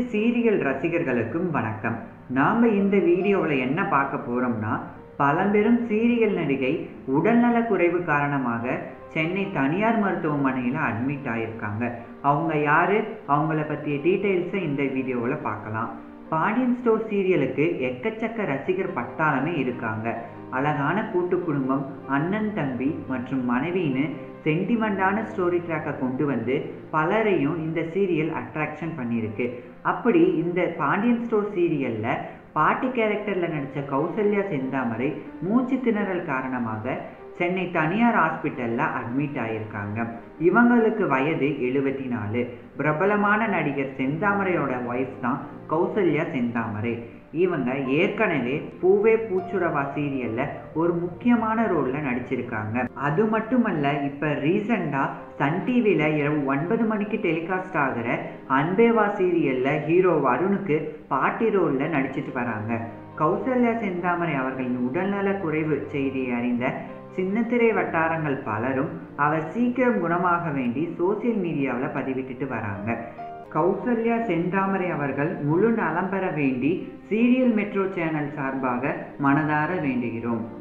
Serial ரசிகர்களுக்கும் வணக்கம். நாம இந்த வீடியோவில் என்ன பார்க்க போறோம்னா, பழம்பெரும் சீரியல் நடிகை உடல்நல குறைவு காரணமாக சென்னை தனியார் மருத்துவமனையில் அட்மிட் ஆயிருக்காங்க. அவங்க யாரு, அவங்கள பற்றிய டீட்டெயில்ஸை இந்த வீடியோவில் பார்க்கலாம். பாண்டியன் ஸ்டோர் சீரியலுக்கு எக்கச்சக்க ரசிகர் பட்டாளமே இருக்காங்க. அழகான கூட்டு குடும்பம், அண்ணன் தம்பி மற்றும் மனைவின்னு சென்டிமெண்டான ஸ்டோரி ட்ராக்கை கொண்டு வந்து பலரையும் இந்த சீரியல் அட்ராக்ஷன் பண்ணியிருக்கு. அப்படி இந்த பாண்டியன் ஸ்டோர் சீரியலில் பாட்டி கேரக்டரில் நடித்த கௌசல்யா செந்தாமரை மூச்சு திணறல் காரணமாக சென்னை தனியார் ஹாஸ்பிட்டலில் அட்மிட் ஆகியிருக்காங்க. இவங்களுக்கு வயது 74. பிரபலமான நடிகர் செந்தாமரையோட ஒய்ஃப் தான் கௌசல்யா செந்தாமரை. இவங்க ஏற்கனவே பூவே பூச்சுடவா சீரியல்ல ஒரு முக்கியமான ரோல்ல நடிச்சிருக்காங்க. அது மட்டுமல்ல, இப்ப ரீசெண்டா சன் டிவில இரவு 9 மணிக்கு டெலிகாஸ்ட் ஆகிற அன்பேவா சீரியல்ல ஹீரோ வருணுக்கு பாட்டி ரோல்ல நடிச்சிட்டு வராங்க. கௌசல்யா செந்தாமரை அவர்களின் உடல்நல குறைவு செய்தியை அறிந்த சின்னத்திரை வட்டாரங்கள் பலரும் அவர் சீக்கிரம் குணமாக வேண்டி சோசியல் மீடியாவில் பதிவிட்டுட்டு வராங்க. கௌசல்யா செந்தாமரை அவர்கள் முழு நலம் பெற வேண்டி சீரியல் மெட்ரோ சேனல் சார்பாக மனதார வேண்டுகிறோம்.